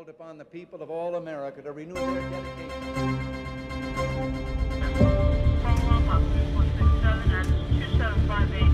called upon the people of all America to renew their dedication. Follow up on 3467 and 2758.